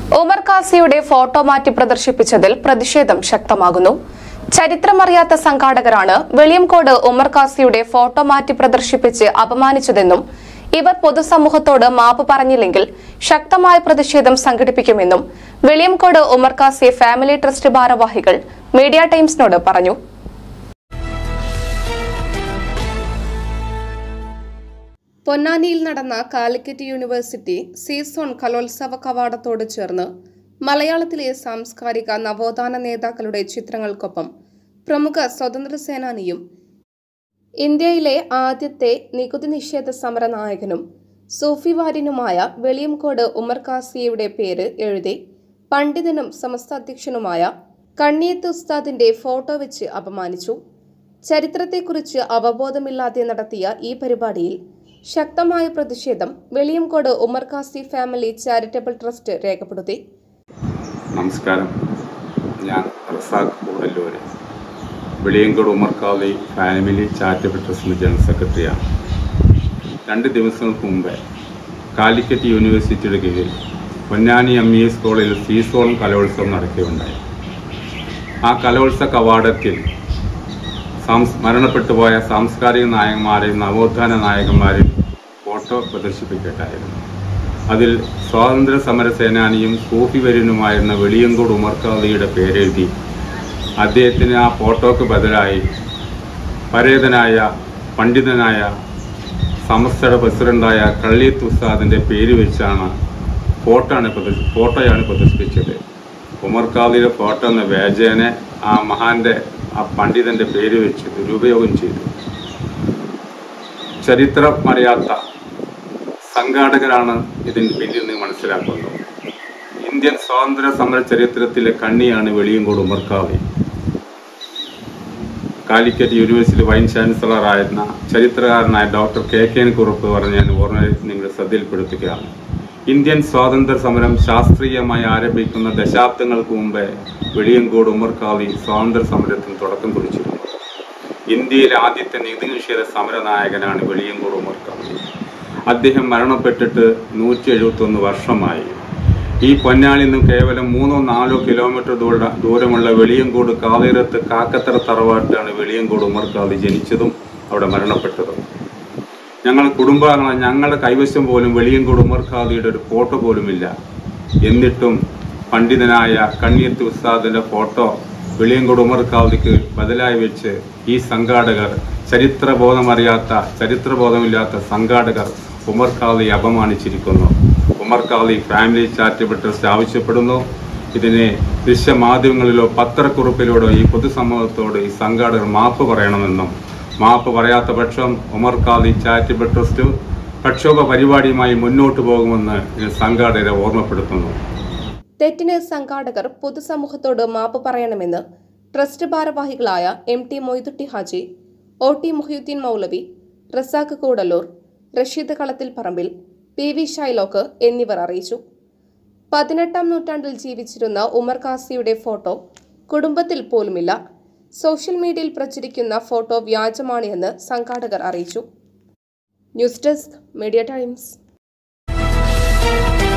ഉമർഖയുടെ photo മാറ്റി പ്രദർശിപ്പിച്ചതിൽ പ്രതിഷേധം ശക്തമാകുന്നു. ചരിത്രമറിയാത്ത സംഘാടകരാണ് വെളിയംകോട് ഉമർഖയുടെ ഫോട്ടോ മാറ്റി പ്രദർശിപ്പിച്ച് അപമാനിച്ചതെന്നും ഇവർ പൊതുസമൂഹത്തോട് മാപ്പ് പറഞ്ഞില്ലെങ്കിൽ ശക്തമായ പ്രതിഷേധം സംഘടിപ്പിക്കുമെന്നും വെളിയംകോട് ഉമർഖ ഫാമിലി ട്രസ്റ്റ് ഭാരവാഹികൾ മീഡിയ ടൈംസിനോട് പറഞ്ഞു. പൊന്നാനിയിൽ നടന്ന കാലിക്കറ്റ് യൂണിവേഴ്സിറ്റി സീസോൺ കലോത്സവ കവാടത്തോട് ചേർന്ന് മലയാളത്തിലെ സാംസ്കാരിക നവോത്ഥാന നേതാക്കളുടെ ചിത്രങ്ങൾക്കൊപ്പം പ്രമുഖ സ്വതന്ത്ര സേനാനിയും ഇന്ത്യയിലെ ആദ്യത്തെ നികുതി നിഷേധ സമര നായകനും സൂഫിവാര്യനുമായ വെളിയംകോട് ഉമർഖയുടെ പേര് എഴുതി പണ്ഡിതനും സമസ്ത അധ്യക്ഷനുമായ കണ്ണിയത്ത് ഉസ്താദിന്റെ ഫോട്ടോ വെച്ച് അപമാനിച്ചു. ചരിത്രത്തെക്കുറിച്ച് അവബോധമില്ലാതെ നടത്തിയ ഈ പരിപാടിയിൽ ശക്തമായ പ്രതിഷേധം വെളിയംകോട് ഉമർഖ ഫാമിലി ചാരിറ്റബിൾ ട്രസ്റ്റ് രേഖപ്പെടുത്തി. നമസ്കാരം, ഞാൻ Koodallur Veliyamkode ഉമർഖ family charitable trust general സെക്രട്ടറിയാണ്. 2 ദിവസങ്ങൾക്ക് മുമ്പ് കാലിക്കറ്റ് യൂണിവേഴ്സിറ്റിയുടെ കീഴിൽ പൊന്നാനി MES കോളേജിൽ സീസോൺ കലോത്സവം നടക്കുകയുണ്ടായി. ആ കലോത്സവ കവാടത്തിൽ മരണപ്പെട്ടുപോയ സാംസ്കാരിക നായകന്മാരെയും നവോത്ഥാന നായകന്മാരെയും ഫോട്ടോ പ്രദർശിപ്പിക്കട്ടായിരുന്നു. അതിൽ സ്വാതന്ത്ര്യ സമര സേനാനിയും സൂഫിവര്യനുമായിരുന്ന വെളിയംകോട് ഉമർഖയുടെ പേരെഴുതി അദ്ദേഹത്തിന് ആ ഫോട്ടോക്ക് ബദലായി പരേതനായ പണ്ഡിതനായ സമസ്തയുടെ പ്രസിഡന്റായ കണ്ണിയത്ത് ഉസ്താദിൻ്റെ പേര് വെച്ചാണ് ഫോട്ടോയാണ് പ്രദർശിപ്പിച്ചത്. ഉമർഖയുടെ ഫോട്ടോ എന്ന വ്യാജേനെ ആ പണ്ഡിതന്റെ പേര് വെച്ച് ദുരുപയോഗം ചെയ്തു. ചരിത്രമറിയാത്ത സംഘാടകരാണ് ഇതിന് പിന്നിൽ നിന്ന് മനസ്സിലാക്കുന്നത്. ഇന്ത്യൻ സ്വാതന്ത്ര്യ സമര ചരിത്രത്തിലെ കണ്ണിയാണ് Veliyamkode Umarkha. Calicut university vice ചാൻസലറായിരുന്ന ചരിത്രകാരനായ ഡോക്ടർ KK കുറുപ്പ് പറഞ്ഞ ഞാൻ നിങ്ങളുടെ ശ്രദ്ധയിൽപ്പെടുത്തുകയാണ്. ഇന്ത്യൻ സ്വാതന്ത്ര്യ സമരം ശാസ്ത്രീയമായി ആരംഭിക്കുന്ന ദശാബ്ദങ്ങൾക്ക് മുമ്പേ വെളിയംകോട് ഉമർഖ സ്വാതന്ത്ര്യ സമരത്തിന് തുടക്കം കുറിച്ചിരുന്നു. ഇന്ത്യയിലെ ആദ്യത്തെ നികുതി നിഷേധ സമര നായകനാണ് വെളിയംകോട് ഉമർഖ. അദ്ദേഹം മരണപ്പെട്ടിട്ട് 171 വർഷമായി. ഈ പൊന്നാനിൽ നിന്നും കേവലം 3-4 കിലോമീറ്റർ ദൂരമുള്ള വെളിയംകോട് കാളിയറത്ത് കാക്കത്തറ തറവാട്ടാണ് വെളിയംകോട് ഉമർഖ ജനിച്ചതും അവിടെ മരണപ്പെട്ടതും. ഞങ്ങളുടെ കൈവശം പോലും വെളിയംകോട് ഉമർഖയുടെ ഒരു ഫോട്ടോ പോലുമില്ല. എന്നിട്ടും പണ്ഡിതനായ കണ്ണിയത്ത് ഉസ്താദിന്റെ ഫോട്ടോ വെളിയംകോട് ഉമർഖയ്ക്ക് ബദലായി വെച്ച് ഈ സംഘാടകർ ചരിത്രബോധമില്ലാത്ത സംഘാടകർ ഉമർഖയെ അപമാനിച്ചിരിക്കുന്നു. ഉമർഖ ഫാമിലി ചാരിറ്റബിൾ ട്രസ്റ്റ് ആവശ്യപ്പെടുന്നു, ഇതിനെ ദൃശ്യമാധ്യമങ്ങളിലോ പത്രക്കുറിപ്പിലൂടെ ഈ പൊതുസമൂഹത്തോട് ഈ സംഘാടകർ മാപ്പ് പറയണമെന്നും മാപ്പ് പറയാത്ത പക്ഷം ഉമർഖ ചാരിറ്റബിൾ ട്രസ്റ്റ് പ്രക്ഷോഭ പരിപാടിയുമായി മുന്നോട്ട് പോകുമെന്ന് സംഘാടകരെ ഓർമ്മപ്പെടുത്തുന്നു. തെറ്റിന് സംഘാടകർ പൊതുസമൂഹത്തോട് മാപ്പ് പറയണമെന്ന് ട്രസ്റ്റ് ഭാരവാഹികളായ MT മൊയ്തുട്ടി ഹാജി, OT മുഹിയുദ്ദീൻ മൗലവി, റസാഖ് കൂടല്ലൂർ, റഷീദ് കളത്തിൽ പറമ്പിൽ, PV ഷൈലോക്ക് എന്നിവർ അറിയിച്ചു. 18ാം നൂറ്റാണ്ടിൽ ജീവിച്ചിരുന്ന ഉമർഖയുടെ ഫോട്ടോ കുടുംബത്തിൽ പോലുമില്ല. സോഷ്യൽ മീഡിയയിൽ പ്രചരിക്കുന്ന ഫോട്ടോ വ്യാജമാണ് എന്ന് സംഘാടകർ അറിയിച്ചു. News desk, Media times.